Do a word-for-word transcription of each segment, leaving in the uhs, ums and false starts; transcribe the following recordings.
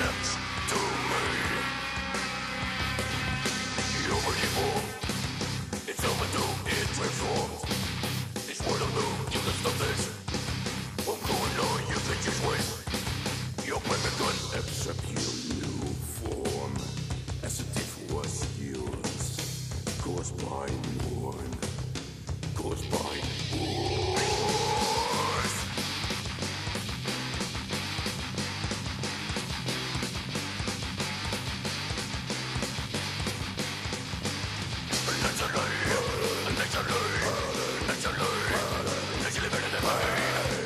next to me. Human evil, it's overdue, it transforms. It's Waterloo, you can stop this. Won't go on, you can just wait. Your weapon gun, accept your new form. As if it was yours. Caused by one. Caused by wars. Unnaturally, unnaturally, unnaturally, naturally better than mine.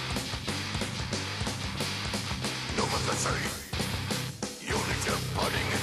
No one can say you need your budding